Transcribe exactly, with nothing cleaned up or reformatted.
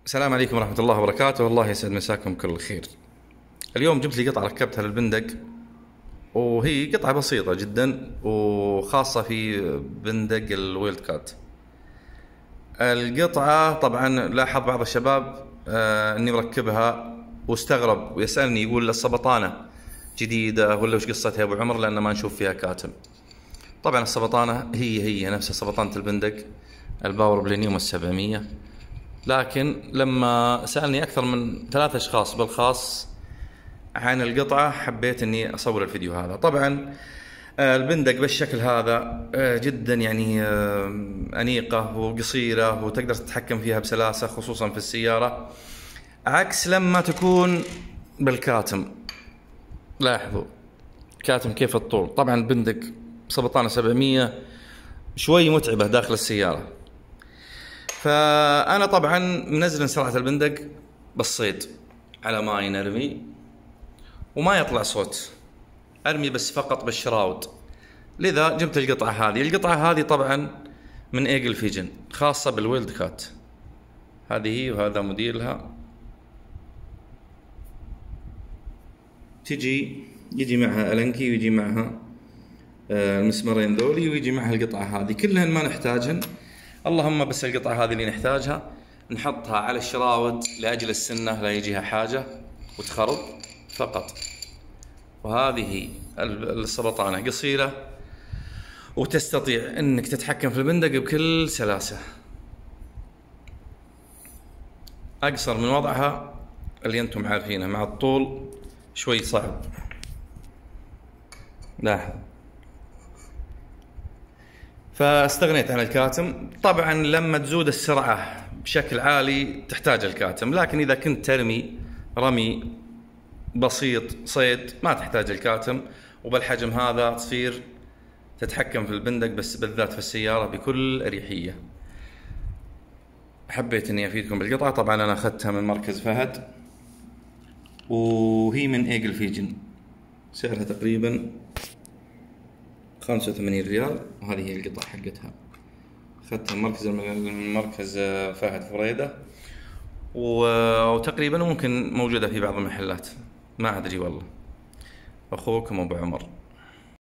السلام عليكم ورحمة الله وبركاته. الله يسعد مساكم كل خير. اليوم جبت لي قطعة ركبتها للبندق، وهي قطعة بسيطة جدا وخاصة في بندق الويلد كات. القطعة طبعا لاحظ بعض الشباب آه اني مركبها واستغرب ويسألني يقول الصبطانة جديدة ولا وش قصتها يا ابو عمر لان ما نشوف فيها كاتم. طبعا الصبطانة هي هي نفس صبطانة البندق الباور بلينيوم السبعمية، لكن لما سألني أكثر من ثلاث أشخاص بالخاص عن القطعة حبيت أني أصور الفيديو هذا. طبعا البندق بالشكل هذا جدا يعني أنيقة وقصيرة وتقدر تتحكم فيها بسلاسة خصوصا في السيارة، عكس لما تكون بالكاتم. لاحظوا كاتم كيف الطول. طبعا البندق سبطانة سبعمية شوي متعبة داخل السيارة، فأنا طبعا منزل سرعة البندق بالصيد على ماي نرمي وما يطلع صوت، أرمي بس فقط بالشراود. لذا جبت القطعة هذه. القطعة هذه طبعا من ايجل فيجن خاصة بالويلد كات. هذه هي وهذا موديلها. تجي يجي معها ألنكي ويجي معها المسمارين ذولي ويجي معها القطعة هذه، كلهن ما نحتاجهن، اللهم بس القطعة هذه اللي نحتاجها نحطها على الشراود لأجل السنة لا يجيها حاجة وتخرب فقط. وهذه السبطانة قصيرة وتستطيع انك تتحكم في البندق بكل سلاسة. اقصر من وضعها اللي انتم عارفينه، مع الطول شوي صعب. لاحظ. فاستغنيت عن الكاتم. طبعا لما تزود السرعة بشكل عالي تحتاج الكاتم، لكن اذا كنت ترمي رمي بسيط صيد ما تحتاج الكاتم، وبالحجم هذا تصير تتحكم في البندق بس بالذات في السيارة بكل أريحية. حبيت اني افيدكم بالقطعة. طبعا انا اخذتها من مركز فهد وهي من ايجل فيجن، سعرها تقريبا خمسة وثمانين ريال، وهذه هي القطعة حقتها. اخذتها من مركز من مركز فهد فريدة، وتقريبا ممكن موجودة في بعض المحلات، ما ادري والله. اخوكم ابو عمر.